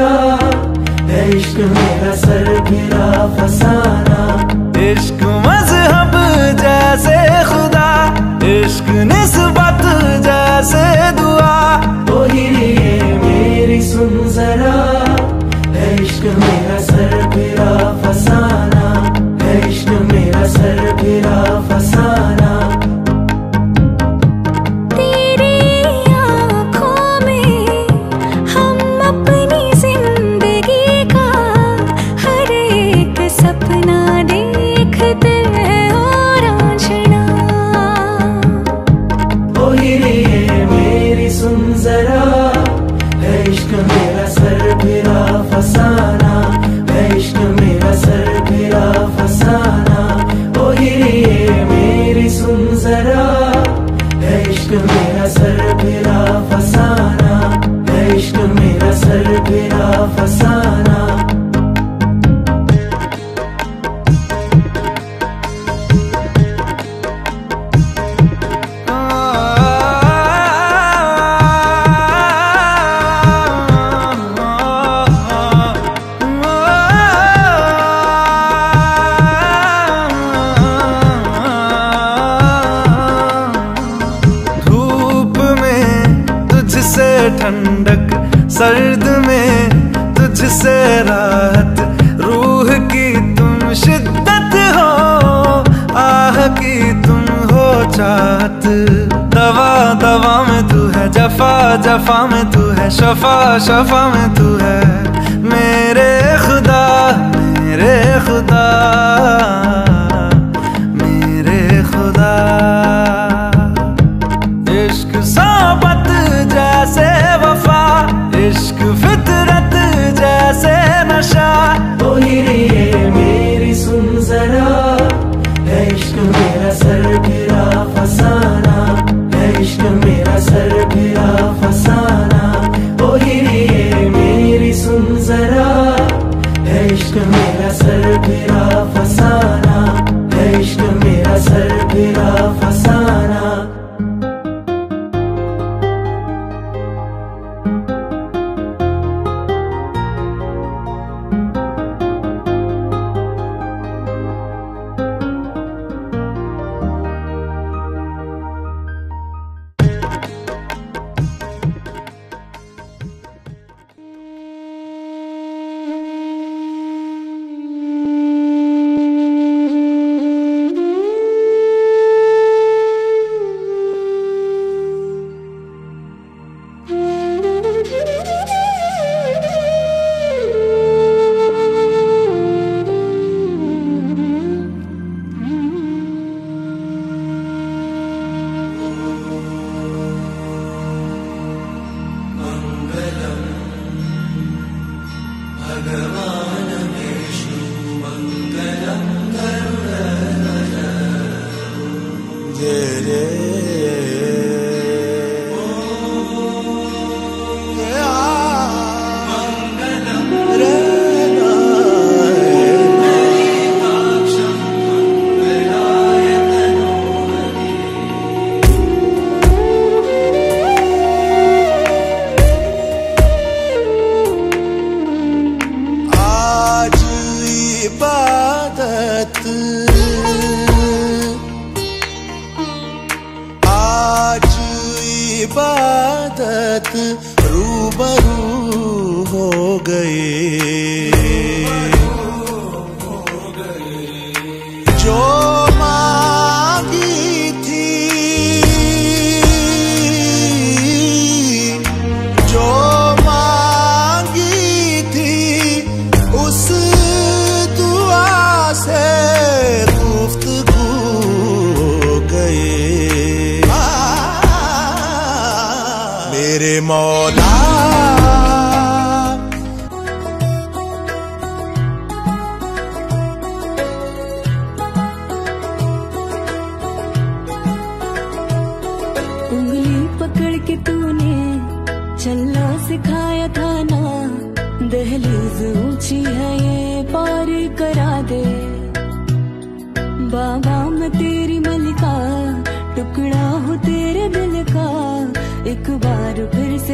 जरा, है इश्क मेरा सरफिरा फसाना। इश्क मजहब जैसे खुदा, इश्क निस्बत जैसे दुआ। ओ हिरिए मेरी सुन जरा, है इश्क मेरा सरफिरा फसाना, है इश्क मेरा सरफिरा फसाना। मेरा सरफिरा फसाना, है इश्क मेरा सरफिरा फसाना। ठंडक सर्द में तुझसे राहत, रूह की तुम शिद्दत हो, आह की तुम हो चाहत। दवा दवा में तू है, जफा जफा में तू है, शफा शफा में तू है। मेरे खुदा मेरे खुदा मेरे खुदा, इश्क सोबत जैसे वफा, इश्क फितरत जैसे नशा। ओ हिरिए मेरी सुन जरा, है इश्क मेरा सरफिरा फसाना, है इश्क मेरा सरफिरा फसाना। ओ हिरिए मेरी सुन जरा, है इश्क मेरा सरफिरा फसाना, है इश्क मेरा सरफिरा फसाना। आज इबादत रूबरू हो गए, जो मांगी थी, जो मांगी थी, उस दुआ से गुफ्तगू हो गए। मेरे मौला उंगली पकड़ के तूने चलना सिखाया था ना, दहलीज ऊंची है ये पार करा दे। बाबा मैं तेरी मलिका, टुकड़ा हूँ तेरे दिल का, एक बार फिर से